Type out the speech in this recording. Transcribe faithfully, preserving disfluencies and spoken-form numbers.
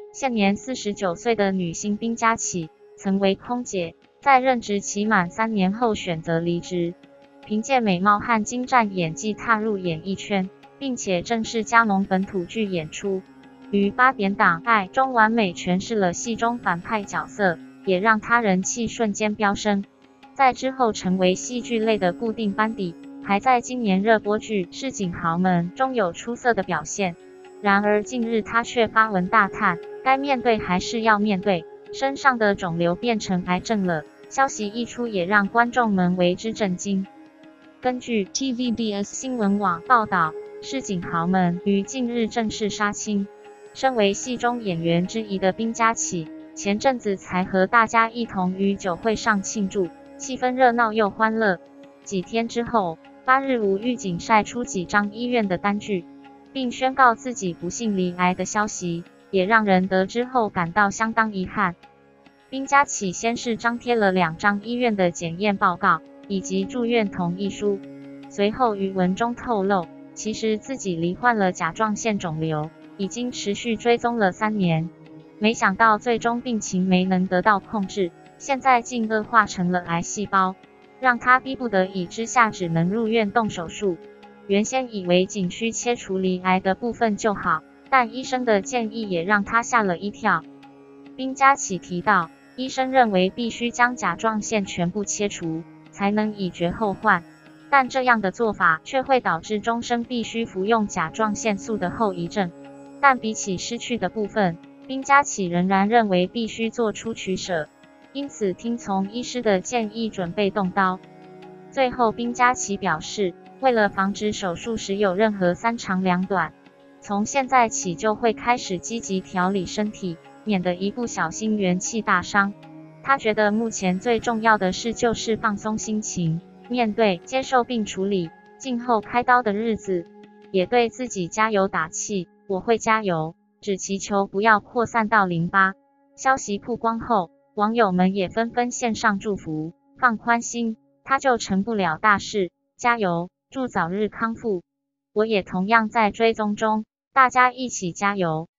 现年四十九岁的女星滨佳琪，曾为空姐，在任职期满三年后选择离职，凭借美貌和精湛演技踏入演艺圈，并且正式加盟本土剧演出。于八点档《爱》中完美诠释了戏中反派角色，也让她人气瞬间飙升。在之后成为戏剧类的固定班底，还在今年热播剧《市井豪门》中有出色的表现。然而近日她却发文大叹，该面对还是要面对，身上的肿瘤变成癌症了。消息一出，也让观众们为之震惊。根据 T V B S 新闻网报道，《市井豪门》于近日正式杀青。身为戏中演员之一的滨佳琪，前阵子才和大家一同于酒会上庆祝，气氛热闹又欢乐。几天之后，八日无预警晒出几张医院的单据，并宣告自己不幸罹癌的消息，也让人得知后感到相当遗憾。滨佳琪先是张贴了两张医院的检验报告以及住院同意书，随后于文中透露，其实自己罹患了甲状腺肿瘤，已经持续追踪了三年，没想到最终病情没能得到控制，现在竟恶化成了癌细胞，让他逼不得已之下只能入院动手术。原先以为仅需切除罹癌的部分就好，但医生的建议也让他吓了一跳。滨佳琪提到，医生认为必须将甲状腺全部切除，才能以绝后患，但这样的做法却会导致终生必须服用甲状腺素的后遗症。但比起失去的部分，滨佳琪仍然认为必须做出取舍，因此听从医师的建议，准备动刀。最后滨佳琪表示，为了防止手术时有任何三长两短，从现在起就会开始积极调理身体，免得一不小心元气大伤。他觉得目前最重要的事就是放松心情，面对、接受并处理静候开刀的日子，也对自己加油打气，我会加油，只祈求不要扩散到淋巴。消息曝光后，网友们也纷纷献上祝福，放宽心，他就成不了大事，加油，祝早日康复。我也同样在追踪中，大家一起加油。